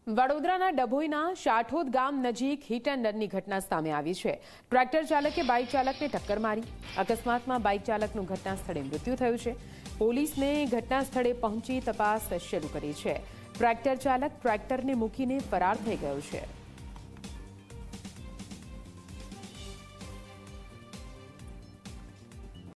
વડોદરાના ડભોઈના શાઠોદ ગામ નજીક હિટ એન્ડ રનની ઘટના સામે આવી છે। ટ્રેક્ટર ચાલકે બાઇક ચાલકને ટક્કર મારી। અકસ્માતમાં બાઇક ચાલકનું ઘટના સ્થળે મૃત્યુ થયું છે। પોલીસને ઘટના સ્થળે પહોંચી તપાસ શરૂ કરી છે। ટ્રેક્ટર ચાલક ટ્રેક્ટરને મૂકીને ફરાર થઈ ગયો છે।